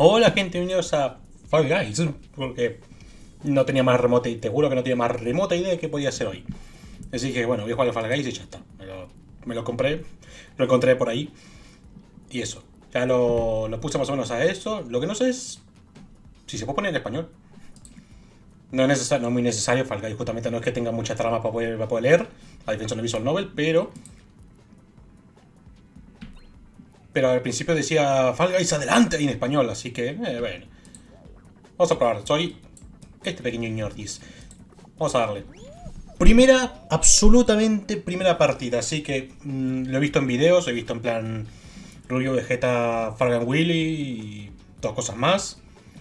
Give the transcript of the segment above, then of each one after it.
Hola gente, bienvenidos a Fall Guys. Porque no tenía más remota y te juro que no tenía más remota idea de qué podía hacer hoy. Así que bueno, voy a jugar a Fall Guys y ya está. Me lo compré, lo encontré por ahí. Y eso. Ya lo puse más o menos a eso. Lo que no sé es si se puede poner en español. No es necesario, no es muy necesario Fall Guys. Justamente no es que tenga mucha trama para poder leer. A diferencia de Visual Novel, pero al principio decía Fall Guys adelante en español, así que, bueno. Vamos a probar. Soy este pequeño ñordis. Vamos a darle. Absolutamente primera partida. Así que lo he visto en videos, he visto en plan Rubio, Vegeta, Fargan Willy y dos cosas más.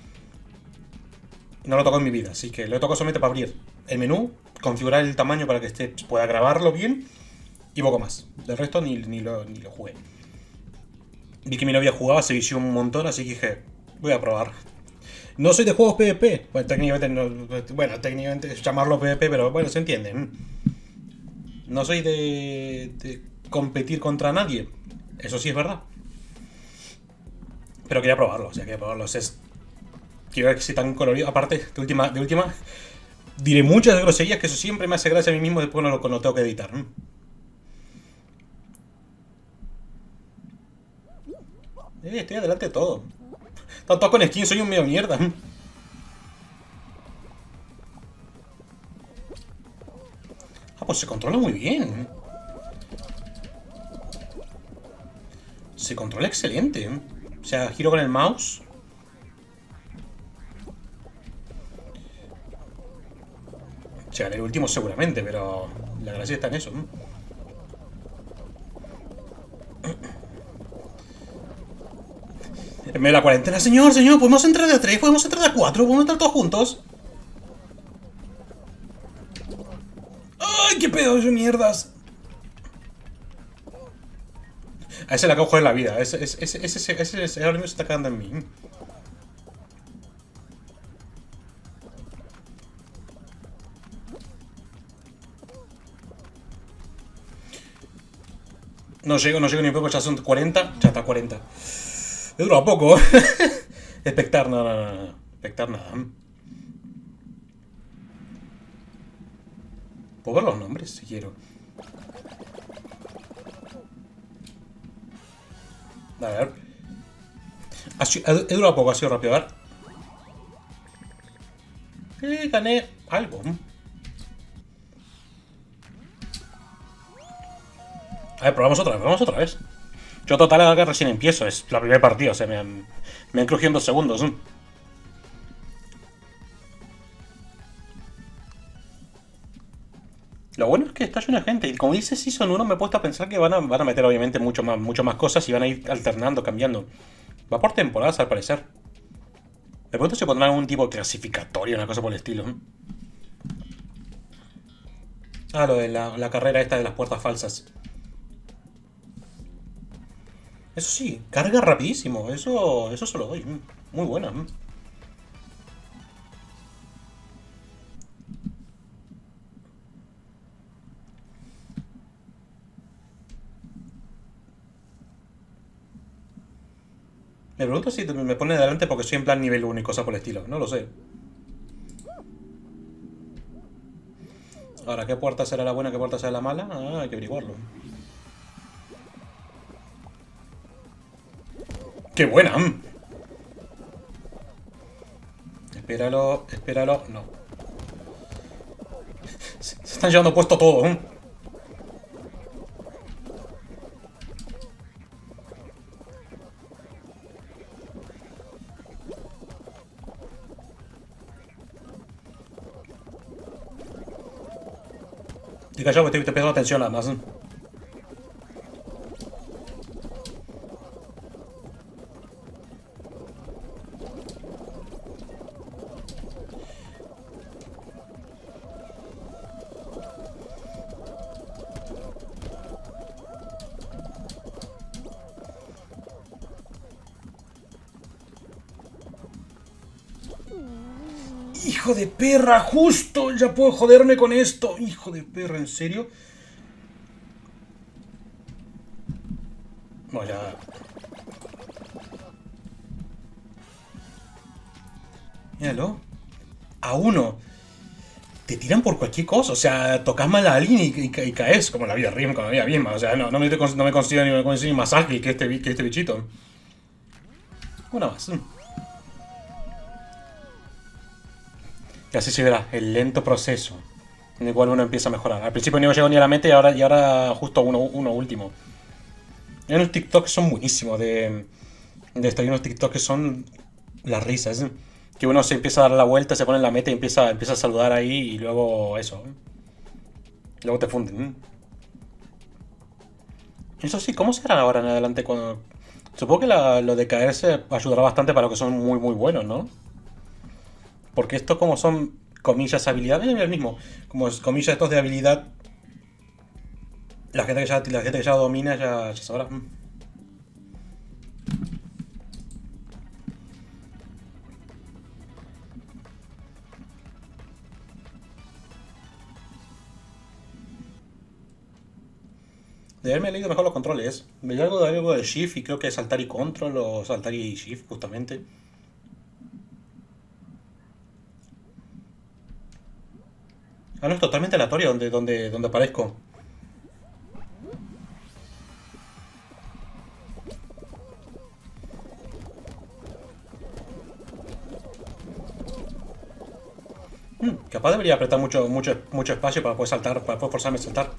No lo toco en mi vida, así que lo he tocado solamente para abrir el menú, configurar el tamaño para que pueda grabarlo bien y poco más. Del resto ni lo jugué. Vi que mi novia jugaba, se vició un montón, así que dije, voy a probar. No soy de juegos PvP. Bueno, técnicamente llamarlo PvP, pero bueno, se entiende. No soy de competir contra nadie. Eso sí es verdad. Pero quería probarlo, o sea, quería probarlo. Quiero ver si tan colorido. Aparte, de última, diré muchas groserías, que eso siempre me hace gracia a mí mismo después cuando lo tengo que editar. Estoy adelante de todo. Tanto con skin, soy un medio mierda. Ah, pues se controla muy bien. Se controla excelente. O sea, giro con el mouse. Llegaré el último seguramente, pero la gracia está en eso. En medio de la cuarentena, señor, podemos entrar de a 3, podemos entrar de a 4, podemos entrar todos juntos. ¡Ay, qué pedo de mierdas! A ese le acabo de joder la vida. Ese ahora mismo se está cagando en mí. No llego ni poco, ya son 40. Ya está 40. Me dura poco. Espectar, no. Espectar nada. Puedo ver los nombres si quiero. A ver. He durado poco, ha sido rápido. A ver. Gané algo. A ver, probamos otra vez. Yo total ahora que recién empiezo, es la primera partida, o sea, me han crujido en 2 segundos. Lo bueno es que está lleno de gente, y como dice Season 1 me he puesto a pensar que van a meter obviamente mucho más cosas y van a ir alternando, cambiando. Va por temporadas al parecer. Me pregunto si pondrán algún tipo de clasificatorio, una cosa por el estilo. Ah, lo de la carrera esta de las puertas falsas. Eso sí, carga rapidísimo, eso se lo doy. Muy buena. Me pregunto si me pone delante porque soy en plan nivel 1 y cosas por el estilo. No lo sé. Ahora, ¿qué puerta será la buena, qué puerta será la mala? Ah, hay que averiguarlo. ¡Qué buena! Espéralo. No. Se están llevando puesto todo. Estoy callado que estoy prestando atención nada más. ¡Hijo de perra! ¡Justo! Ya puedo joderme con esto. ¡Hijo de perra! ¿En serio? Bueno, ya. Míralo. A uno. Te tiran por cualquier cosa. O sea, tocas mal a alguien y caes como la vida real, como la vida misma. O sea, no me considero ni más ágil que este bichito. Una más. Y así se verá el lento proceso en el cual uno empieza a mejorar. Al principio no llego ni a la meta y ahora justo uno último. Hay unos TikToks que son buenísimos de esto. Hay unos TikToks que son las risas. Que uno se empieza a dar la vuelta, se pone en la meta y empieza a saludar ahí y luego eso. Luego te funden. Eso sí, ¿cómo será ahora en adelante cuando... Supongo que lo de caerse ayudará bastante para los que son muy muy buenos, ¿no? Porque estos como son comillas habilidades, es el mismo. Como es comillas estos de habilidad, la gente que ya domina ya sabrá. De haberme leído mejor los controles. Veía algo de Shift y creo que es saltar y control o saltar y Shift justamente. Ah, no, es totalmente aleatorio donde aparezco. Capaz debería apretar mucho espacio para poder saltar, para poder forzarme a saltar.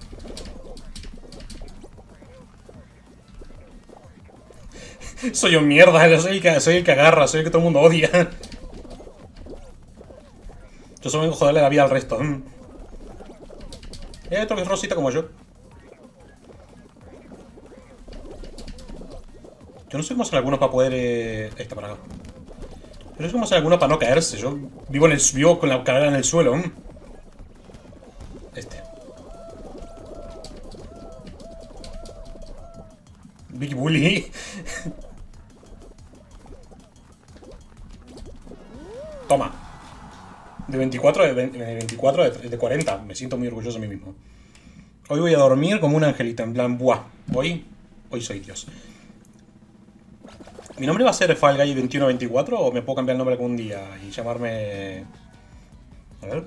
Soy un mierda, soy el que agarra, soy el que todo el mundo odia. Yo solo vengo a joderle la vida al resto. Hay otro que es rosita como yo. Yo no sé cómo hacer algunos para poder... Esta para acá. Yo no sé cómo hacer algunos para no caerse. Yo vivo con la cadera en el suelo. Este. Big Bully. Toma. De 24, de 40. Me siento muy orgulloso de mí mismo. Hoy voy a dormir como un angelito. En plan, buah. Hoy soy Dios. ¿Mi nombre va a ser Fall Guy 2124 o me puedo cambiar el nombre algún día y llamarme... A ver.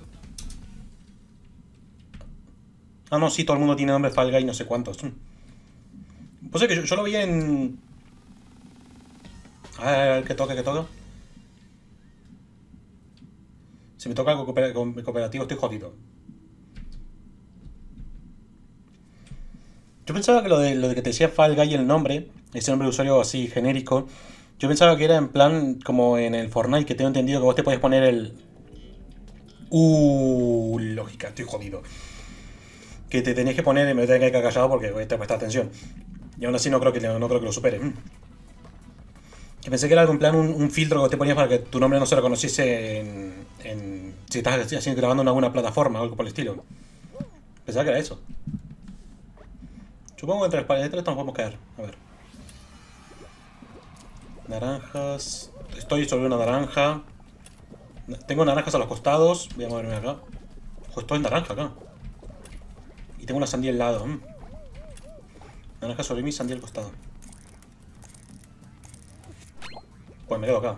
Ah, no, sí, todo el mundo tiene nombre Fall Guy no sé cuántos. Pues es que yo lo vi en... A ver, ¿qué toca, qué toca? Si me toca algo cooperativo estoy jodido. Yo pensaba que lo de que te decía Fall Guy el nombre, ese nombre de usuario así genérico, yo pensaba que era en plan como en el Fortnite, que tengo entendido que vos te podías poner el... lógica, estoy jodido. Que te tenías que poner y me tenía que quedar callado porque voy a prestar atención. Y aún así no creo que lo supere. Que pensé que era en plan un filtro que te ponías para que tu nombre no se reconociese si estás haciendo, grabando en alguna plataforma o algo por el estilo. Pensaba que era eso. Supongo que entre las paredes de nos podemos caer. A ver. Naranjas. Estoy sobre una naranja. Tengo naranjas a los costados. Voy a moverme acá. Ojo, estoy en naranja acá. Y tengo una sandía al lado. Naranja sobre mí, sandía al costado. Pues me quedo acá.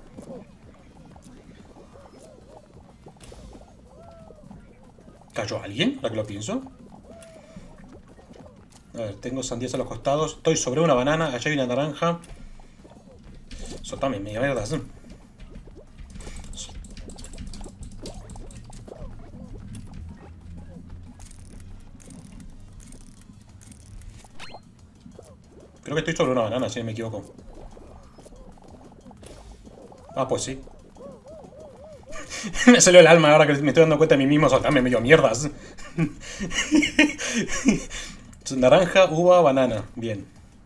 ¿Cayó alguien? Ahora que lo pienso. A ver, tengo sandías a los costados. Estoy sobre una banana. Allá hay una naranja. Soltame, media mierda. Creo que estoy sobre una banana, si no me equivoco. Ah, pues sí. Me salió el alma ahora que me estoy dando cuenta de mí mismo. Soltame, medio mierdas. Naranja, uva, banana. Bien.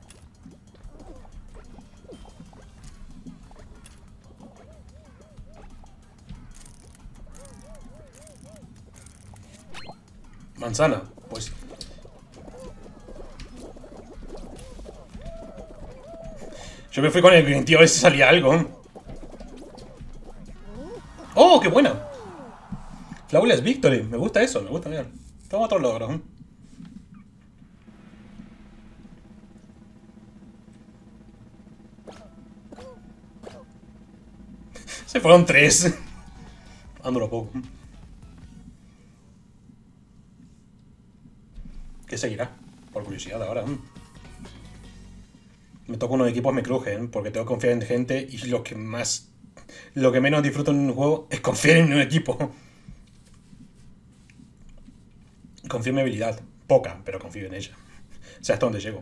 Manzana, pues. Yo me fui con el tío a ver si salía algo. ¡Oh, qué buena! Flawless Victory. Me gusta eso, me gusta, mira. Toma otro logro. Se fueron 3. Ándalo poco. ¿Qué seguirá? Por curiosidad ahora. Me toca unos equipos me crujen, porque tengo que confiar en gente y lo que menos disfruto en un juego es confiar en un equipo. Confío en mi habilidad. Poca, pero confío en ella. O sea, hasta dónde llego.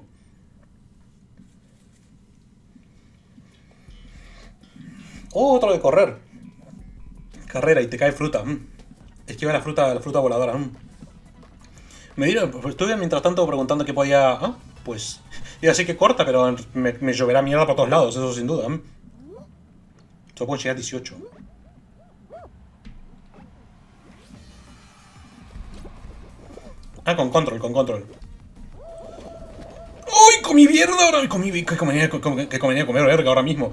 Oh, otro de correr. Carrera y te cae fruta. Esquiva la fruta voladora. Me dieron, pues, estuve mientras tanto preguntando qué podía... Ah, pues... Ya sé que corta, pero me lloverá mierda por todos lados, eso sin duda. Solo puedo llegar a 18. Ah, con control. ¡Uy! ¡Comí mierda ahora! ¿Qué convenía comer verga ahora mismo?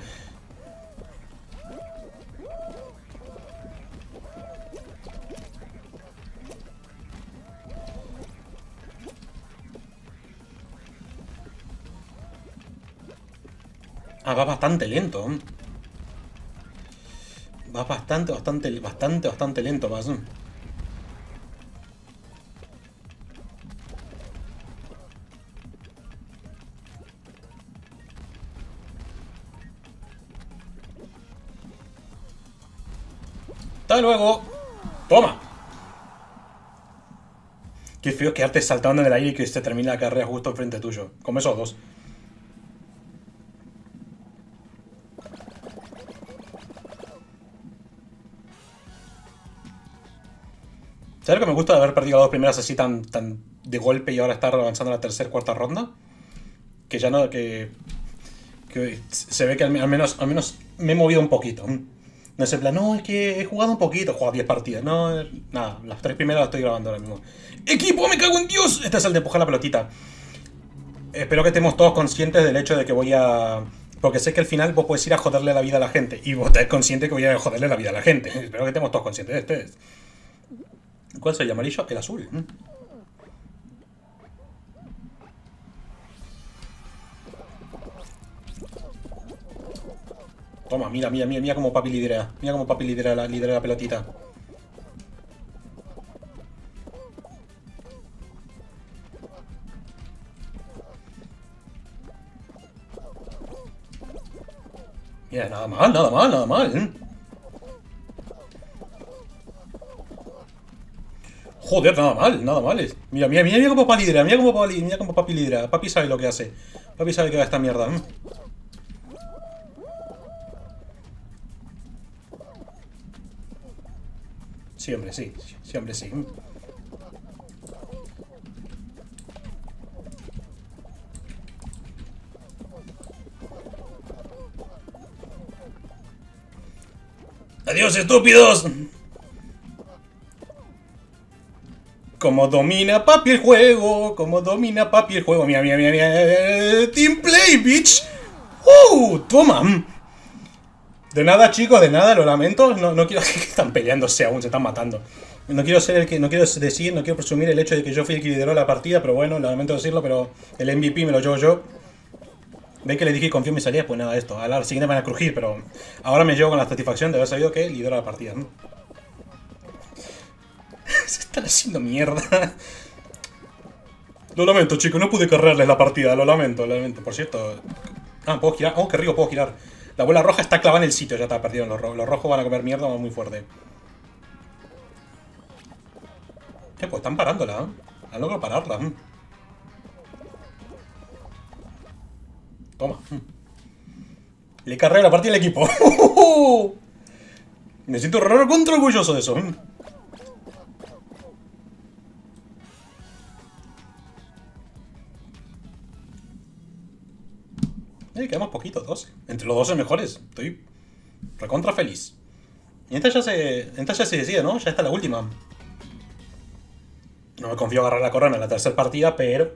Ah, va bastante lento. Va bastante lento, vas. ¡Hasta luego! ¡Toma! Qué feo quedarte saltando en el aire y que se termine la carrera justo enfrente tuyo. Como esos dos. ¿Sabes lo que me gusta de haber perdido las dos primeras así tan de golpe y ahora estar avanzando a la tercera, cuarta ronda? Que ya no... Que se ve que al menos me he movido un poquito. No es en plan, no, es que he jugado un poquito. He jugado 10 partidas. No, nada, las 3 primeras las estoy grabando ahora mismo. ¡Equipo, me cago en Dios! Este es el de empujar la pelotita. Espero que estemos todos conscientes del hecho de que voy a... Porque sé que al final vos podés ir a joderle la vida a la gente. Y vos estás consciente que voy a joderle la vida a la gente. Espero que estemos todos conscientes de ustedes. ¿Cuál es el amarillo? El azul. Toma, mira cómo papi lidera. Mira cómo papi lidera la pelotita. Mira, nada mal. Joder, nada mal. Mira cómo papi lidera, mira cómo papi lidera. Papi sabe lo que hace. Papi sabe que va esta mierda. Sí, hombre, sí. ¡Adiós, estúpidos! Como domina papi el juego. Mira. Team Play, bitch. Toma. De nada, chicos, de nada, lo lamento. No quiero que están peleándose aún, se están matando. No quiero presumir el hecho de que yo fui el que lideró la partida, pero bueno, lamento decirlo, pero el MVP me lo llevo yo. ¿Ven que les dije que confío en mis salidas? Pues nada, esto. A la siguiente van a crujir, pero ahora me llevo con la satisfacción de haber sabido que lideró la partida. Se están haciendo mierda. Lo lamento, chicos, no pude correrles la partida, lo lamento. Por cierto... Ah, ¿puedo girar? Oh, qué rico, puedo girar. La bola roja está clavada en el sitio, ya está perdido. Los rojos van a comer mierda muy fuerte. Pues están parándola, Han logrado pararla, Toma. Le carré la partida al equipo. Me siento raro contra orgulloso de eso. Quedamos poquitos, 12. Entre los 12 mejores. Estoy recontra feliz. Y esta ya se decide, ¿no? Ya está la última. No me confío en agarrar la corona en la tercera partida, pero...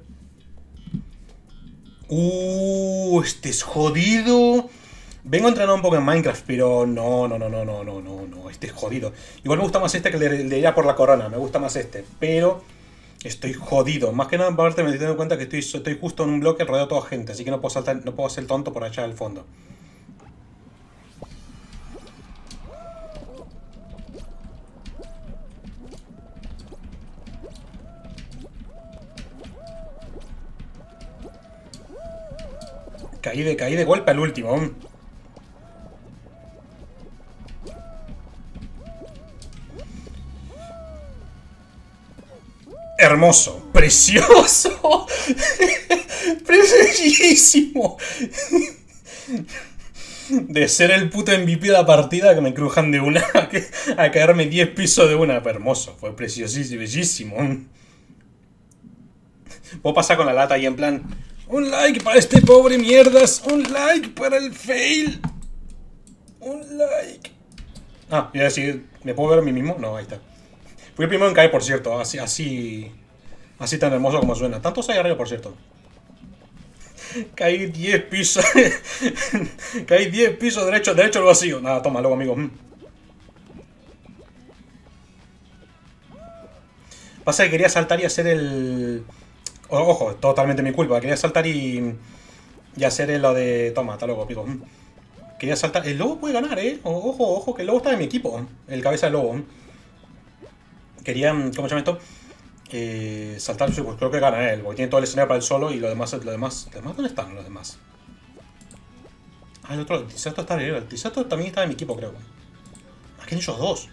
este es jodido. Vengo a entrenar un poco en Minecraft, pero no. Este es jodido. Igual me gusta más este que el de ir a por la corona. Me gusta más este, pero... Estoy jodido. Más que nada, aparte me estoy dando cuenta que estoy justo en un bloque rodeado de toda gente. Así que no puedo saltar, no puedo hacer tonto por allá del fondo. Caí de golpe al último. Hermoso. Precioso. Preciosísimo. De ser el puto MVP de la partida que me crujan de una a caerme 10 pisos de una. Pero hermoso. Fue preciosísimo. Bellísimo. Puedo pasar con la lata ahí en plan... Un like para este pobre mierdas. Un like para el fail. Un like. Ah, voy a decir... ¿Me puedo ver a mí mismo? No, ahí está. Fui el primero en caer, por cierto. Así tan hermoso como suena. Tantos hay arriba, por cierto. Caí 10 pisos. Caí 10 pisos derecho al vacío. Nada, toma, luego, amigo. Pasa que quería saltar y hacer el... Ojo, totalmente mi culpa. Quería saltar y hacer lo de... Toma, hasta luego, pico. Quería saltar... El lobo puede ganar, Ojo, que el lobo está en mi equipo. El cabeza del lobo. Quería... ¿Cómo se llama esto? Saltar, pues creo que gana él. Porque tiene todo el escenario para él solo y lo demás... ¿Los demás dónde están los demás? Ah, el otro... El Tisato está arriba. El Tisato también está en mi equipo, creo. ¿A quién ellos dos?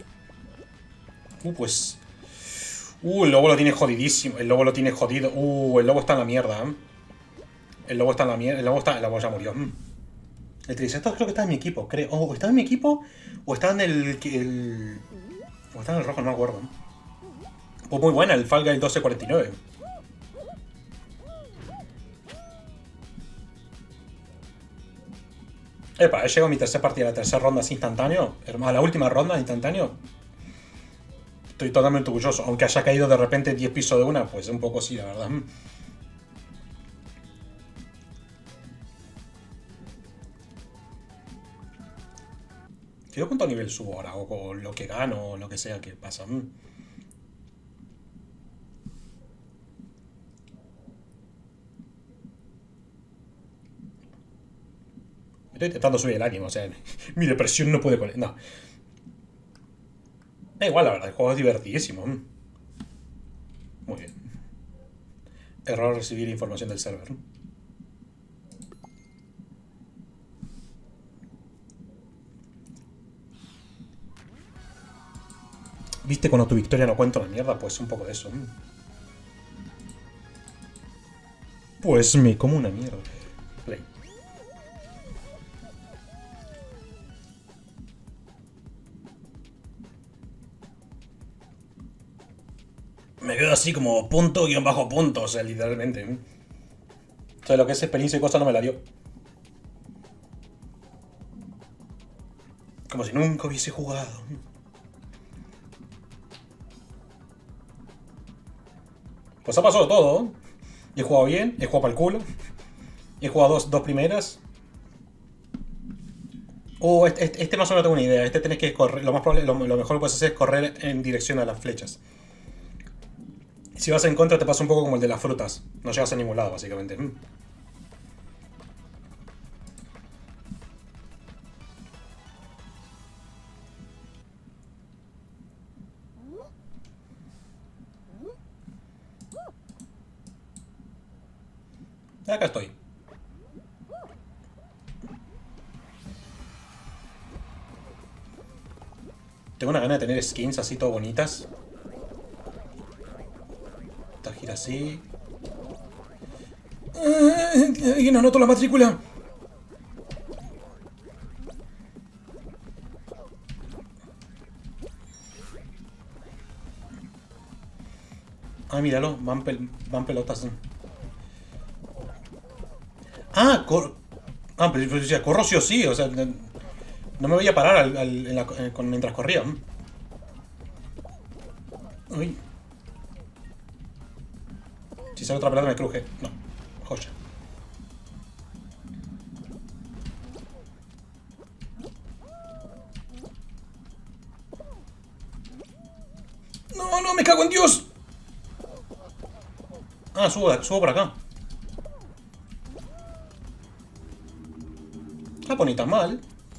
Pues... el lobo lo tiene jodidísimo. El lobo lo tiene jodido. El lobo está en la mierda, El lobo está en la mierda. El lobo ya murió. El Triceratops creo que está en mi equipo, creo. O está en mi equipo, o está en el... O está en el rojo, no me acuerdo. Pues muy buena, el Fall Guy 1249. Epa, he llegado a mi tercera partida, la tercera ronda es instantáneo. A la última ronda instantáneo. Estoy totalmente orgulloso. Aunque haya caído de repente 10 pisos de una, pues un poco sí, la verdad. ¿Yo cuánto nivel subo ahora? O con lo que gano, o lo que sea que pasa. Estoy intentando subir el ánimo, o sea, mi depresión no puede con... No. Da igual, la verdad, el juego es divertidísimo. Muy bien. Error recibir información del server. ¿Viste cuando tu victoria no cuenta una mierda? Pues un poco de eso. Pues me como una mierda. Play. Me quedo así como punto guión bajo punto, o sea, literalmente. O sea, lo que es experiencia y cosa no me la dio. Como si nunca hubiese jugado. Pues ha pasado todo. He jugado bien, he jugado para el culo. He jugado dos primeras. Este más o menos tengo una idea. Este tenés que correr. Lo más probable, lo mejor que puedes hacer es correr en dirección a las flechas. Si vas en contra te pasa un poco como el de las frutas. No llegas a ningún lado, básicamente. Acá estoy. Tengo una gana de tener skins así todo bonitas. Esta gira así. Y no anoto la matrícula. Ah, míralo, van pelotas. Pero decía, corro sí o sí, o sea, no me voy a parar mientras corría. Uy. Si sale otra pelota me cruje. No, joya. No, me cago en Dios. Ah, subo por acá. Ah, pues ni tan mal.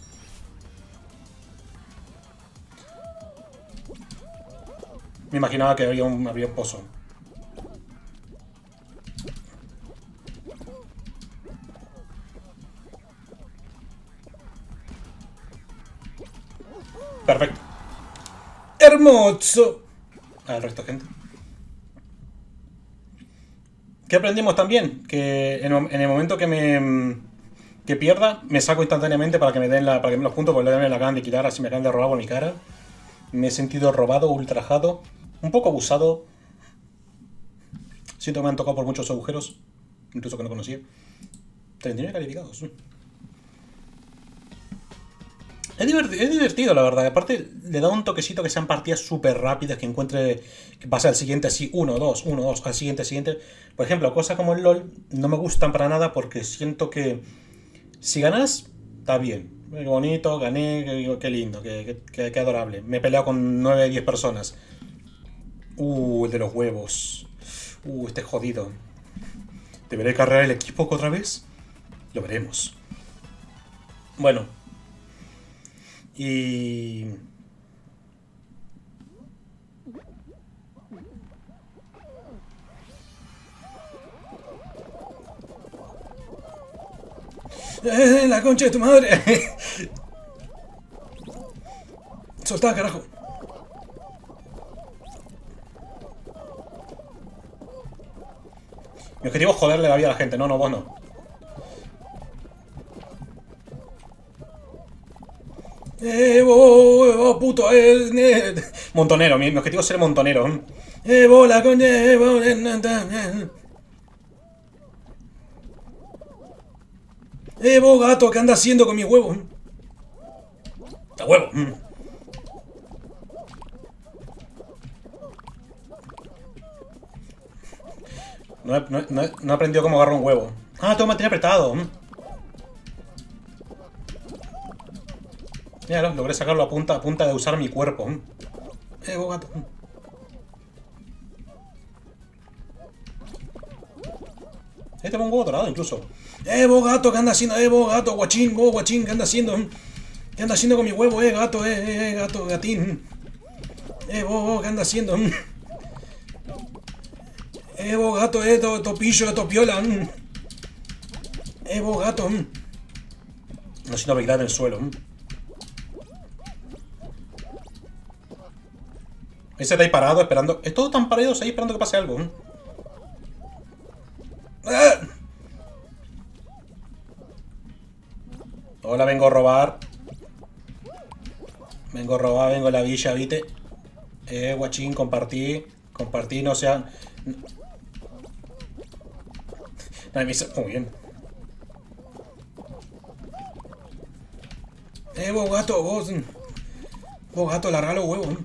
Me imaginaba que había un pozo. Perfecto. Hermoso. Al resto de gente. ¿Qué aprendimos también? Que en el momento que pierda, me saco instantáneamente para que me den para que me los puntos, porque me la acaban de quitar, así me acaban de robar por mi cara. Me he sentido robado, ultrajado, un poco abusado. Siento que me han tocado por muchos agujeros, incluso que no conocía. 39 calificados. Es divertido, la verdad. Aparte, le da un toquecito que sean partidas súper rápidas, que encuentre. Que pase al siguiente así, 1, 2, 1, 2, al siguiente. Por ejemplo, cosas como el LOL no me gustan para nada porque siento que si ganas, está bien. Qué bonito, gané, qué lindo, qué adorable. Me he peleado con 9, 10 personas. El de los huevos. Este es jodido. ¿Deberé cargar el equipo otra vez? Lo veremos. Bueno. Y... la concha de tu madre. Soltá, carajo. Mi objetivo es joderle la vida a la gente. No, vos no. Vos, puto. Montonero. Mi objetivo es ser montonero. Vos, la concha. Vos, gato, ¿qué andas haciendo con mis huevos? ¡A huevo! No he aprendido cómo agarrar un huevo. Ah, tengo que mantener apretado. Míralo, logré sacarlo a punta de usar mi cuerpo. Vos, gato. Tengo un huevo dorado incluso. Vos, gato, ¿qué anda haciendo? Vos, gato, guachín, ¿qué anda haciendo? ¿Qué anda haciendo con mi huevo, gato, gato, gatín? Vos, ¿qué anda haciendo? Vos, gato, topillo, topiola. Vos, gato. No haciendo habilidad en el suelo. Ese está ahí parado esperando. Es todos tan parados ahí esperando que pase algo. ¡Ah! Hola, vengo a robar. Vengo a robar, vengo a la villa, ¿viste? Guachín, compartí, no sean... Nadie me dice... Muy bien. Vos, gato, vos... Vos, gato, larga los huevos.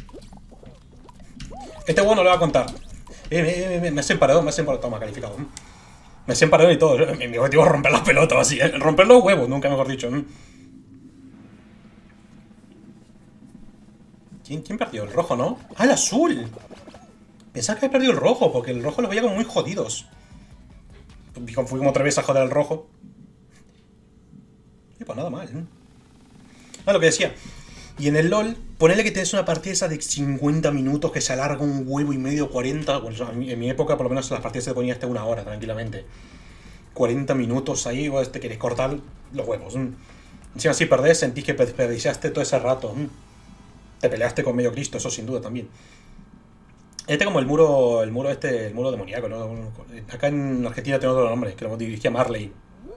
Este huevo no le va a contar. Me hacen paredón, Toma, calificado. Me hacen paredón y todo. Mi objetivo es romper las pelotas, así. Romper los huevos, nunca mejor dicho. ¿Quién perdió? El rojo, ¿no? ¡Ah, el azul! Pensaba que había perdido el rojo, porque el rojo los veía como muy jodidos. Fui como otra vez a joder al rojo. Y pues nada mal. Ah, lo que decía. Y en el LOL, ponele que tenés una partida esa de 50 minutos que se alarga un huevo y medio, 40. Bueno, en mi época, por lo menos, las partidas se ponían hasta 1 hora, tranquilamente. 40 minutos ahí, vos te querés cortar los huevos. Encima, si perdés, sentís que desperdiciaste todo ese rato. Te peleaste con medio Cristo, eso sin duda también. Como el muro demoníaco, ¿no? Acá en Argentina tiene otro nombre, que lo dirigía Marley.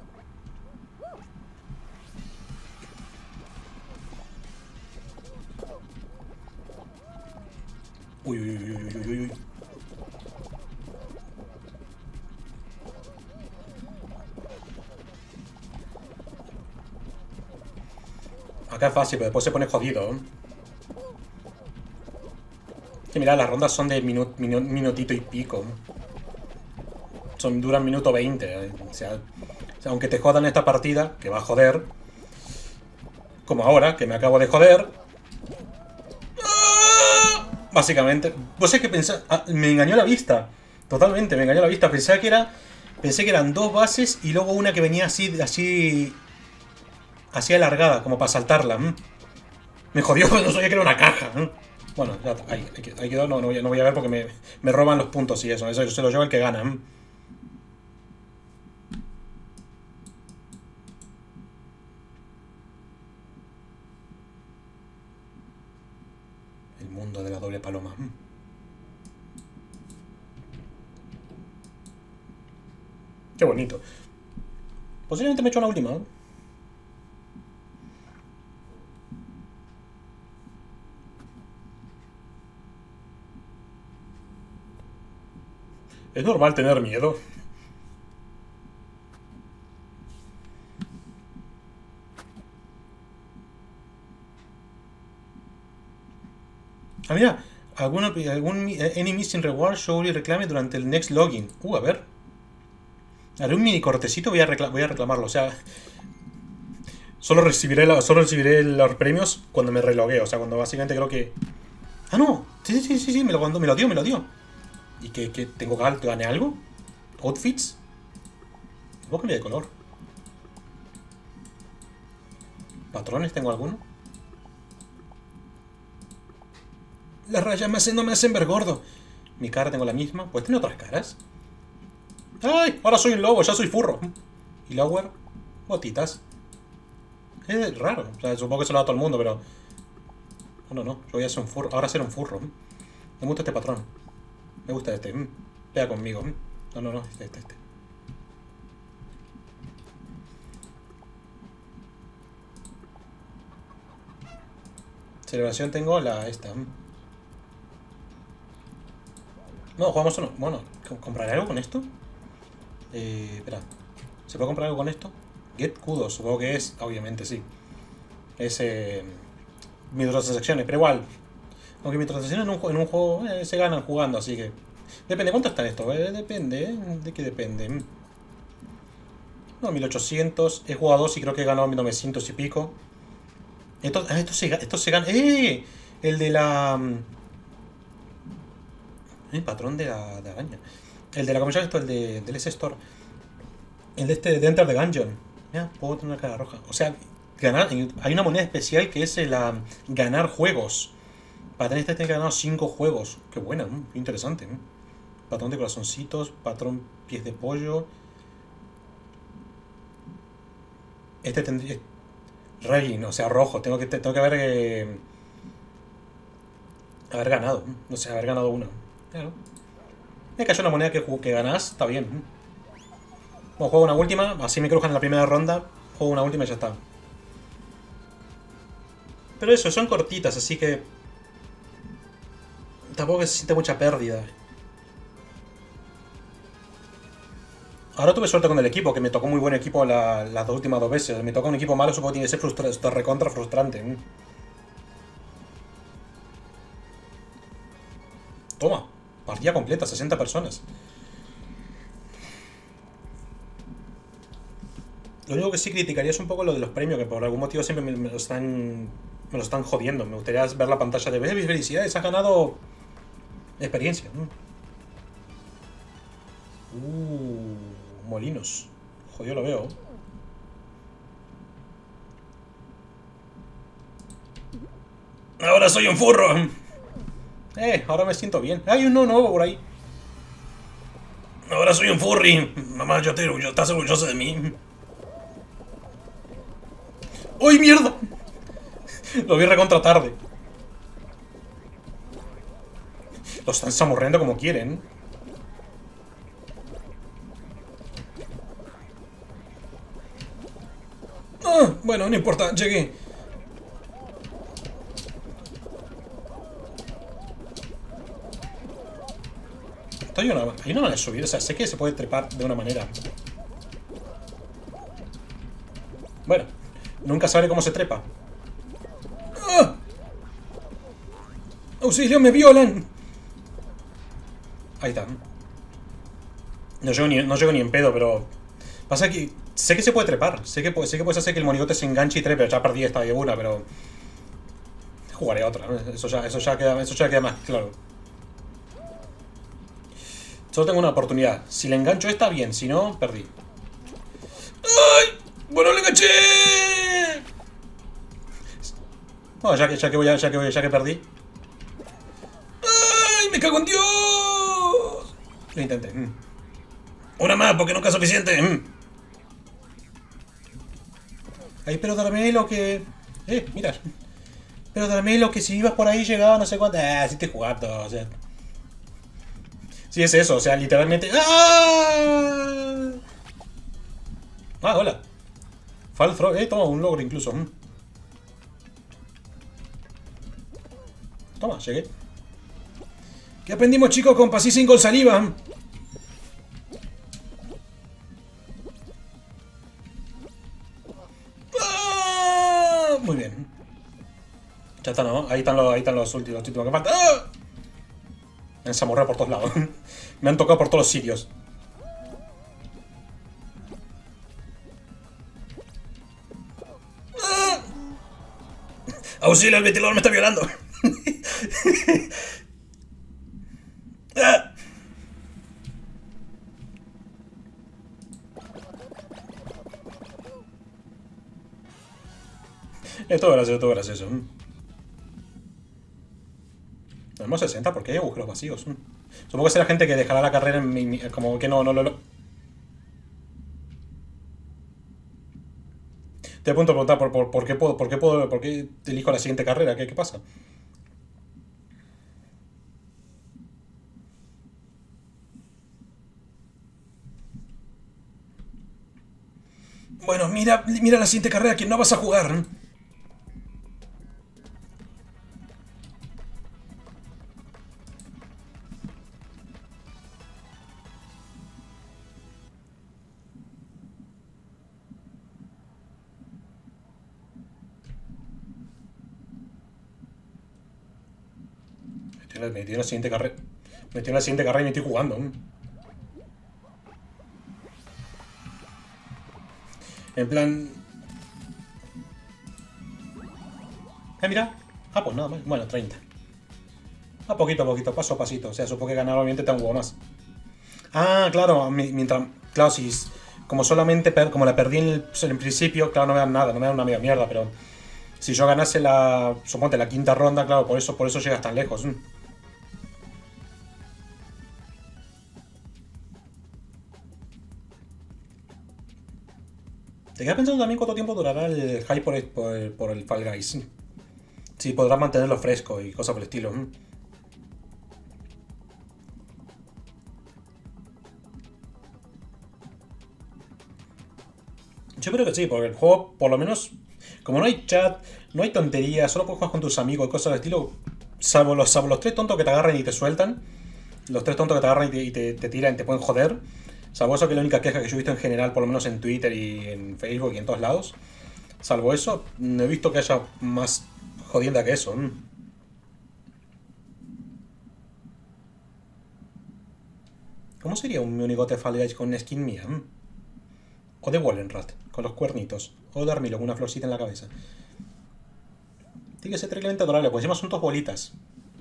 Uy. Acá es fácil, pero después se pone jodido. Que mira, las rondas son de minutito y pico. Duran minuto 20. O sea, aunque te jodan esta partida, que va a joder. Como ahora, que me acabo de joder. Básicamente. Pues es que me engañó la vista. Totalmente, me engañó la vista. Pensé que eran 2 bases y luego una que venía así alargada, como para saltarla. Me jodió, no sabía que era una caja. Bueno, ya ahí quedó, no voy a ver porque me roban los puntos y eso se lo lleva el que gana. mundo de la doble paloma. Qué bonito. Posiblemente me echo una última. Es normal tener miedo. Ah, mira. Algún any missing reward show y reclame durante el next login. A ver. Haré un mini cortecito, voy a reclamarlo. O sea, solo recibiré los premios cuando me reloguee. O sea, cuando básicamente creo que... ¡Ah, no! Sí, me lo dio. ¿Y que tengo que gané algo? ¿Outfits? ¿Puedo cambiar de color? ¿Patrones tengo alguno? Las rayas no me hacen ver gordo. Mi cara tengo la misma. ¿Puedes tener otras caras? ¡Ay! Ahora soy un lobo, ya soy furro. Y lower, botitas. Es raro. O sea, supongo que se lo da a todo el mundo, pero... No. Yo voy a ser un furro. Ahora ser un furro. Me gusta este patrón. Me gusta este. Pega conmigo. No. Este. Celebración tengo esta. No, jugamos uno. Bueno, ¿compraré algo con esto? Espera. ¿Se puede comprar algo con esto? Get kudos, supongo que es. Obviamente, sí. Es microtransacciones, pero igual. Aunque microtransacciones en un juego se ganan jugando, así que... Depende, ¿cuánto está esto? Depende, ¿de qué depende? No, 1800. He jugado 2 y creo que he ganado 1900 y pico. Esto se gana... El de la... El patrón de la araña. El de la... ¿Cómo se llama esto? Del S-Store. El de Enter the Gungeon. Mira, puedo tener una cara roja. O sea, ganar... Hay una moneda especial que es el ganar juegos. Para tener este tiene que ganar 5 juegos. Qué buena, qué interesante. Patrón de corazoncitos, patrón pies de pollo. Este tendría... Regin, o sea, rojo. Tengo que haber ganado. No sé, haber ganado una. Claro. Me cayó una moneda que ganás, está bien. Bueno, juego una última, así me crujan en la primera ronda. Juego una última y ya está. Pero eso, son cortitas, así que... Tampoco se siente mucha pérdida. Ahora tuve suerte con el equipo, que me tocó muy buen equipo las últimas 2 veces. Me toca un equipo malo, supongo que tiene que ser recontra frustrante. Toma, partida completa, 60 personas. Lo único que sí criticaría es un poco lo de los premios, que por algún motivo siempre me lo están jodiendo. Me gustaría ver la pantalla de Baby, felicidades, has ganado experiencia. Molinos. Jodido lo veo. Ahora soy un furro. Ahora me siento bien. Hay uno nuevo por ahí. Ahora soy un furry. Mamá, estás orgullosa de mí. ¡Uy, mierda! Lo vi recontra tarde. Lo están zamorreando como quieren. Bueno, no importa, llegué. Hay una manera de subir, o sea, sé que se puede trepar de una manera. Bueno, nunca sabré cómo se trepa. ¡Ah! ¡Auxilio, me violan! Ahí está. No llego ni en pedo, pero... Pasa que... Sé que se puede trepar. Sé que puedes hacer que el monigote se enganche y trepe. Ya perdí esta de una, pero... Jugaré a otra. Eso ya queda más claro. Solo tengo una oportunidad. Si le engancho esta, bien. Si no, perdí. ¡Ay! ¡Bueno, le enganché! Bueno, ya que perdí. ¡Ay! ¡Me cago en Dios! Lo intenté. Una más, porque nunca es suficiente. Ay, pero dame lo que... mira. Pero también lo que si ibas por ahí llegaba no sé cuánto. Sí estoy jugando, o sea. Sí es eso, o sea, literalmente. ¡Ah! Ah, hola. Fall throw, toma un logro incluso. Toma, llegué. ¿Qué aprendimos, chicos, con pasí sin gol saliva? ¡Ah! Muy bien. Ya está, ¿no? Ahí están los últimos que faltan. ¡Ah! Me han samurrado por todos lados. Me han tocado por todos los sitios. ¡Ah! ¡Auxilio, el ventilador me está violando! ¡Ah! Todo gracioso, todo gracioso. Tenemos 60, ¿por qué hay agujeros vacíos? Supongo que será gente que dejará la carrera en como que no lo... Te apunto a preguntar por qué elijo la siguiente carrera, ¿qué pasa? Bueno, mira la siguiente carrera que no vas a jugar. Metí en la siguiente carrera. Metí en la siguiente carrera y me estoy jugando. En plan... mira. Ah, pues nada más. Bueno, 30. A poquito, paso a pasito. O sea, supongo que ganar obviamente te da un huevo más. Ah, claro, mientras... Claro, si... Como solamente... Como la perdí en el principio, claro, no me dan nada, no me dan una media mierda, pero... Si yo ganase la... Suponte la quinta ronda, claro, por eso llegas tan lejos. Te quedas pensando también cuánto tiempo durará el hype por el Fall Guys. Si podrás mantenerlo fresco y cosas por el estilo. Yo creo que sí, porque el juego, por lo menos, como no hay chat, no hay tonterías, solo puedes jugar con tus amigos y cosas del estilo, salvo los tres tontos que te agarran y te sueltan, los tres tontos que te agarran y te tiran y te pueden joder, salvo eso que es la única queja que yo he visto en general, por lo menos en Twitter y en Facebook y en todos lados, salvo eso, no he visto que haya más jodienda que eso. ¿Cómo sería un monigote Fall Guys con skin mía? O de Wallenrat, con los cuernitos. O de Armilo, con una florcita en la cabeza. Tiene que ser terriblemente adorable, pues encima son dos bolitas.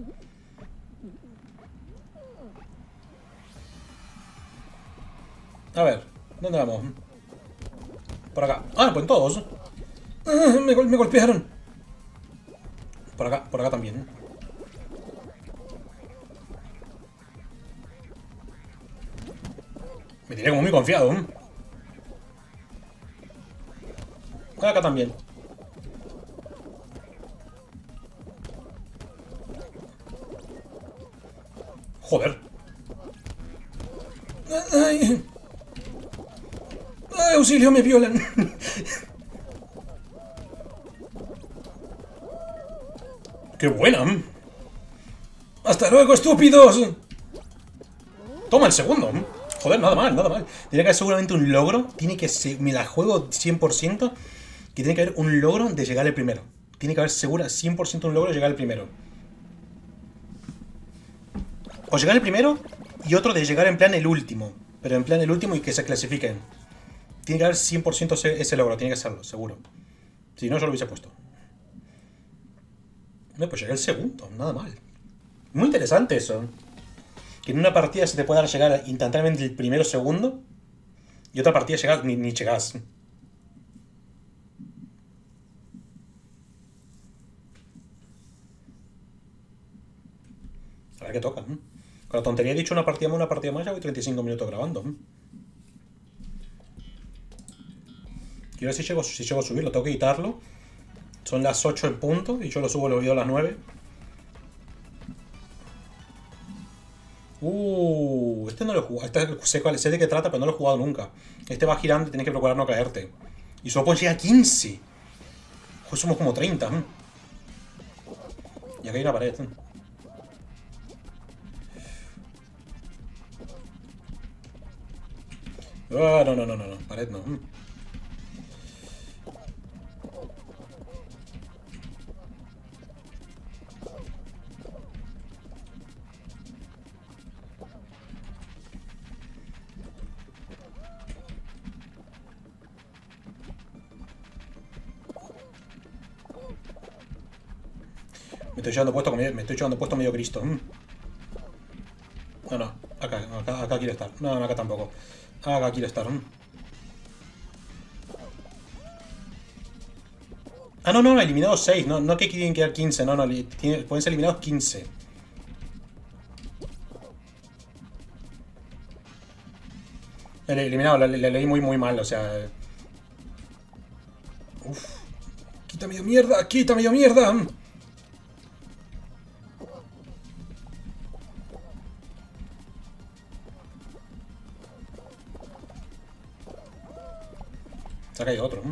A ver, ¿dónde vamos? Por acá. Ah, pues todos. Me golpearon. Por acá también. Me tiré como muy confiado. Acá también. Joder. ¡Ay! ¡Ay, auxilio, me violan! ¡Qué buena! ¡Hasta luego, estúpidos! Toma el segundo. Joder, nada mal, nada mal. Tiene que haber seguramente un logro. Tiene que ser... Me la juego 100%. Que tiene que haber un logro de llegar al primero. Tiene que haber segura 100% un logro de llegar al primero. O llegar al primero y otro de llegar en plan el último. Pero en plan el último y que se clasifiquen. Tiene que haber 100% ese logro, tiene que serlo, seguro. Si no, yo lo hubiese puesto. No, pues llegué al segundo, nada mal. Muy interesante eso. Que en una partida se te pueda llegar instantáneamente el primero segundo. Y otra partida llegas, ni llegás. A ver qué toca. Con la tontería he dicho una partida más, ya voy 35 minutos grabando. Quiero ver si llego a subirlo, tengo que editarlo. Son las 8 en punto y yo lo subo los videos a las 9. Este no lo he jugado. Sé de qué trata, pero no lo he jugado nunca. Este va girando y tienes que procurar no caerte. Y solo puedes llegar a 15. Pues somos como 30. Y acá hay una pared. No. Pared no. Me estoy llevando puesto medio Cristo. No. Acá quiero estar. No, acá tampoco. Acá quiero estar. No, eliminados 6. No que quieren quedar 15. No, pueden ser eliminados 15. Eliminado, le leí muy mal, o sea. Uf. ¡Quita medio mierda! ¡Quita medio mierda! Se ha caído otro.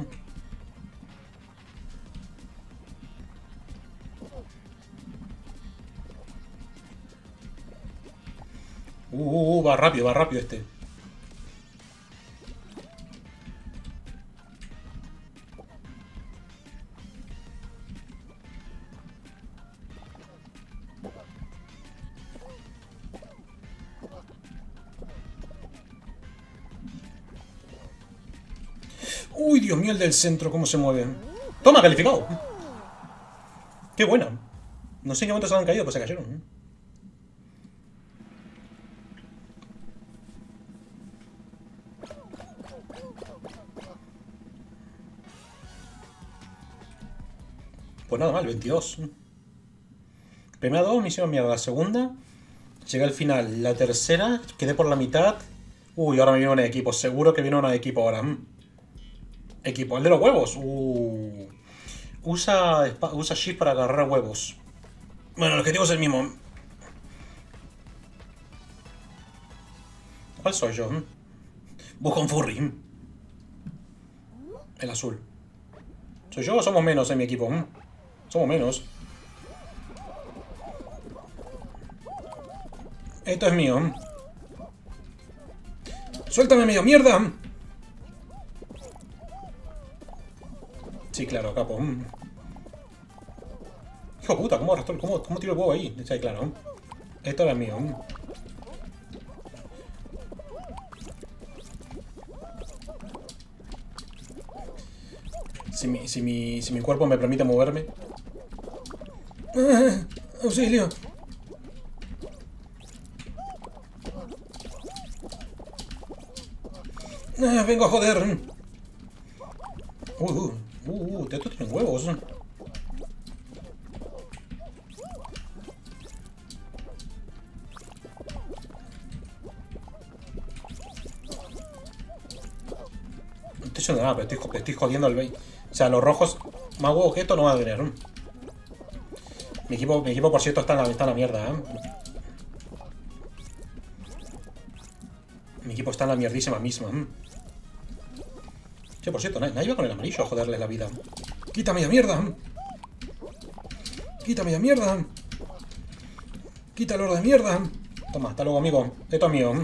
Va rápido este. Uy, Dios mío, el del centro, cómo se mueve. Toma, calificado. Qué buena. No sé en qué momento se han caído, pues se cayeron. Pues nada mal, 22. Primera 2 me hicieron mierda. La segunda, llegué al final. La tercera, quedé por la mitad. Uy, ahora me viene un equipo. Seguro que viene un equipo ahora. Equipo, el de los huevos. Usa shift para agarrar huevos. Bueno, el objetivo es el mismo. ¿Cuál soy yo? Busco un furry. El azul. ¿Soy yo o somos menos en mi equipo? Somos menos. Esto es mío. ¡Suéltame, medio mierda! Sí, claro, capo. Hijo de puta, ¿cómo tiro el huevo ahí? Sí, claro. Esto era mío. Si mi cuerpo me permite moverme. ¡Auxilio! Vengo a joder. Estos tienen huevos. No estoy haciendo nada, pero estoy jodiendo al bait. O sea, los rojos, más huevos que esto no van a tener. Mi equipo, por cierto, está en la mierda, Mi equipo está en la mierdísima misma. Che, por cierto, nadie va con el amarillo a joderle la vida. ¡Quítame ya mierda! ¡Quítame ya mierda! ¡Quita el oro de mierda! Toma, hasta luego, amigo. Esto es mío.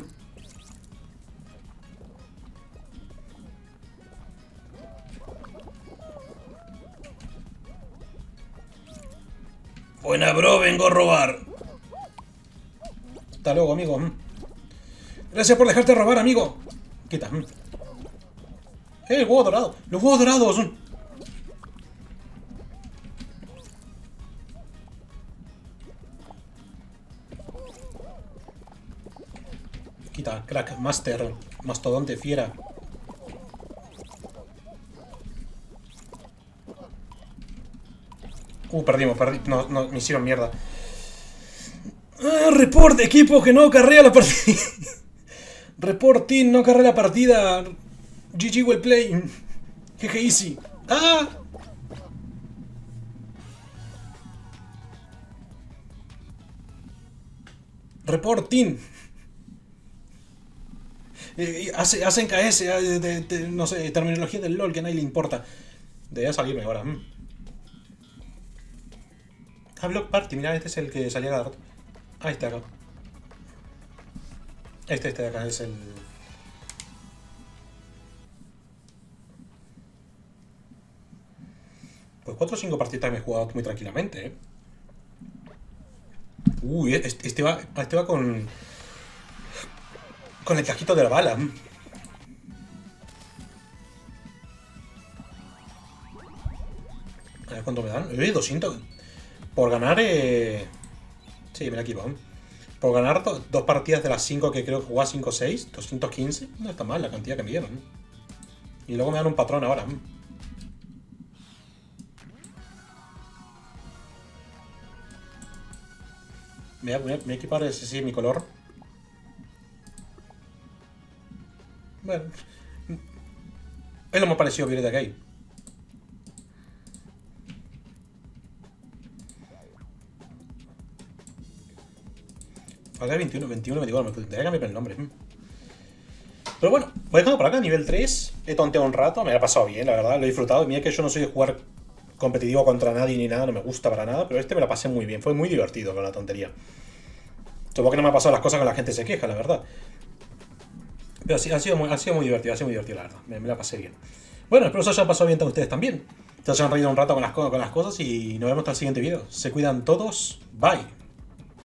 Buena, bro, vengo a robar. Hasta luego, amigo. Gracias por dejarte robar, amigo. Quita. Huevo dorado. Los huevos dorados. Quita, crack, master, mastodonte, fiera. Perdimos. No, me hicieron mierda. Report, equipo que no carrea la partida. Report, team, no carrea la partida. GG well play. GG easy. Reporting. Hacen KS, no sé, terminología del LOL que a nadie le importa. Debería salirme ahora. Block Party, mira, este es el que salía cada rato. Ah, este de acá. Este de acá es el... Pues 4 o 5 partidas me he jugado muy tranquilamente, ¿eh? Uy, este va con... Con el casquito de la bala. A ver cuánto me dan. 200. Por ganar... Sí, me la equipo. Por ganar dos partidas de las 5 que creo que jugaba 5 o 6, 215. No está mal la cantidad que me dieron. Y luego me dan un patrón ahora. Me voy a equipar ese, sí, mi color. Bueno. Es lo más parecido a Violet Gay. Falta 21, me digo, me tendría que cambiar el nombre. Pero bueno, voy dejando por acá, nivel 3. He tonteado un rato, me ha pasado bien, la verdad, lo he disfrutado. Mira que yo no soy de jugar competitivo contra nadie ni nada, no me gusta para nada, pero este me la pasé muy bien, fue muy divertido con la tontería. Supongo que no me ha pasado las cosas que la gente se queja, la verdad. Pero sí, ha sido muy divertido, la verdad. Me la pasé bien. Bueno, espero que os haya pasado bien a ustedes también. Se hayan reído un rato con las cosas y nos vemos hasta el siguiente video. Se cuidan todos. Bye.